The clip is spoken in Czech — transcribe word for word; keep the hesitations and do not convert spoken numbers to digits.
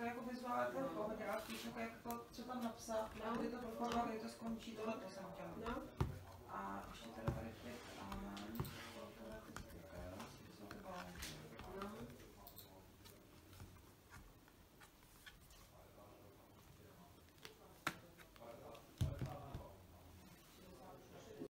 jako vizuálně to v pohodě, ale spíš jako, jako co tam napsat, kdy to propagovat, kdy to skončí, tohle to